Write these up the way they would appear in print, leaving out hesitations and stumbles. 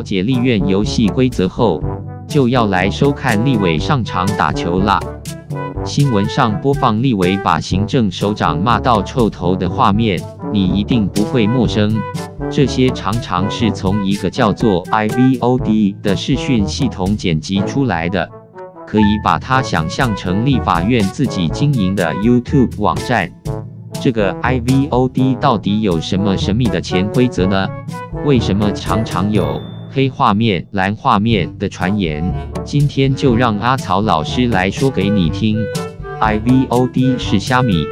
解立院游戏规则后，就要来收看立委上场打球啦。新闻上播放立委把行政首长骂到臭头的画面，你一定不会陌生。这些常常是从一个叫做 iVOD 的视讯系统剪辑出来的，可以把它想象成立法院自己经营的 YouTube 网站。这个 iVOD 到底有什么神秘的潜规则呢？为什么常常有黑画面、蓝画面的传言？今天就让阿草老师来说给你听。iVOD 是虾米？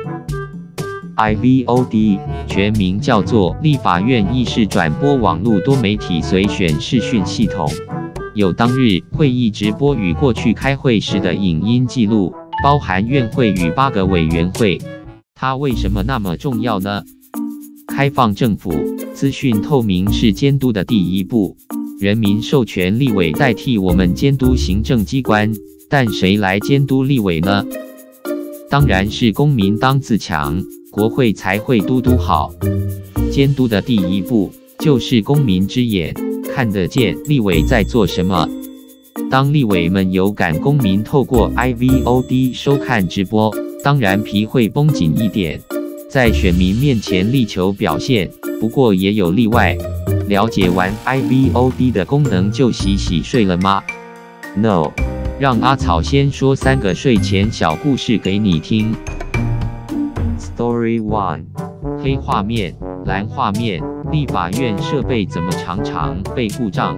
iVOD 全名叫做立法院议事转播网络多媒体随选视讯系统，有当日会议直播与过去开会时的影音记录，包含院会与8个委员会。它为什么那么重要呢？开放政府，资讯透明是监督的第一步。人民授权立委代替我们监督行政机关，但谁来监督立委呢？当然是公民当自强，国会才会督督好。监督的第一步就是公民之眼，看得见立委在做什么。当立委们有感公民透过 iVOD 收看直播，当然皮会绷紧一点，在选民面前力求表现。不过也有例外。了解完 iVOD 的功能就洗睡了吗 ？No， 让阿草先说3个睡前小故事给你听。Story 1： 黑画面、蓝画面，立法院设备怎么常常被故障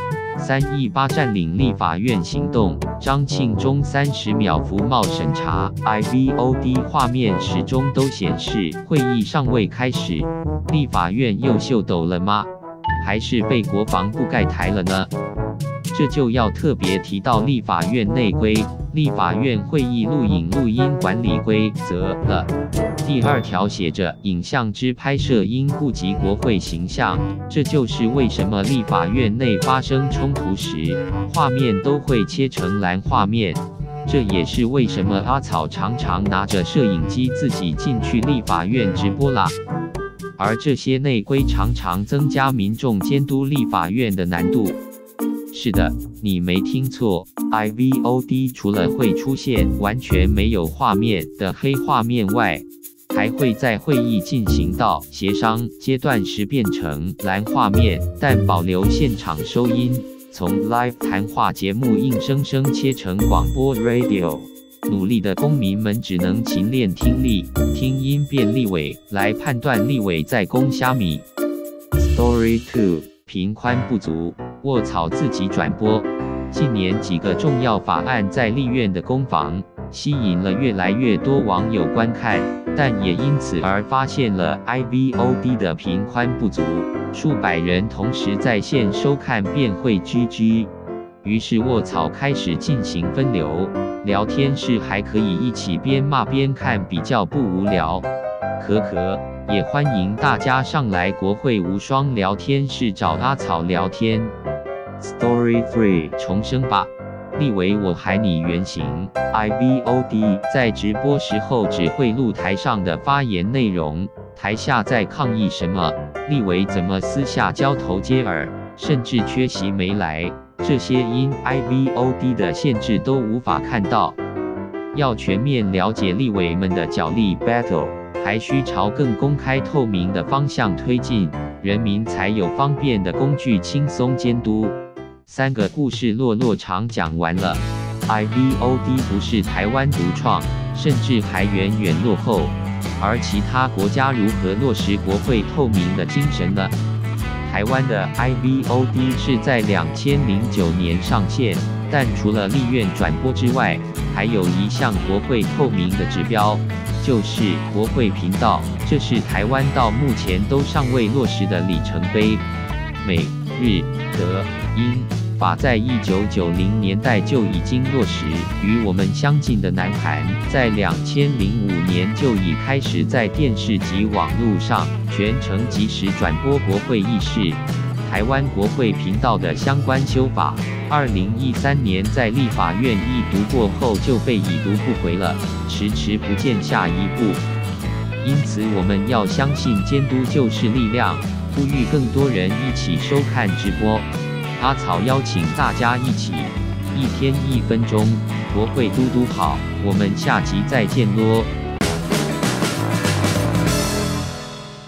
？318占领立法院行动，张庆忠30秒服贸审查 ，iVOD 画面始终都显示会议尚未开始，立法院又秀逗了吗？还是被国防部盖台了呢？这就要特别提到立法院内规、立法院会议录影录音管理规则了。第2条写着，影像之拍摄应顾及国会形象，这就是为什么立法院内发生冲突时，画面都会切成蓝画面。这也是为什么阿草常常拿着摄影机自己进去立法院直播啦。而这些内规常常增加民众监督立法院的难度。是的，你没听错 ，iVOD 除了会出现完全没有画面的黑画面外，还会在会议进行到协商阶段时变成蓝画面，但保留现场收音，从 live 谈话节目硬生生切成广播 radio。努力的公民们只能勤练听力，听音辨立委，来判断立委在攻虾米。Story 2： 频宽不足，卧草自己转播。近年几个重要法案在立院的攻防，吸引了越来越多网友观看，但也因此而发现了 iVOD 的频宽不足，数百人同时在线收看便会 GG。于是卧草开始进行分流，聊天室还可以一起边骂边看，比较不无聊。也欢迎大家上来国会无双聊天室找阿草聊天。Story 3： 重生吧，立委我喊你原形。iVOD 在直播时候只会录台上的发言内容，台下在抗议什么，立委怎么私下交头接耳，甚至缺席没来。这些因 iVOD 的限制都无法看到。要全面了解立委们的角力 battle， 还需朝更公开透明的方向推进，人民才有方便的工具轻松监督。3个故事落场讲完了。iVOD 不是台湾独创，甚至还远远落后。而其他国家如何落实国会透明的精神呢？台湾的 iVOD 是在2009年上线，但除了立院转播之外，还有一项国会透明的指标，就是国会频道。这是台湾到目前都尚未落实的里程碑。美、日、德、英、法在1990年代就已经落实，与我们相近的南韩，在2005年就已开始在电视及网络上全程即时转播国会议事。台湾国会频道的相关修法，2013年在立法院一读过后就被已读不回了，迟迟不见下一步。因此我们要相信监督就是力量，呼吁更多人一起收看直播。 阿草邀请大家一起1天1分钟，国会嘟嘟好，我们下集再见咯。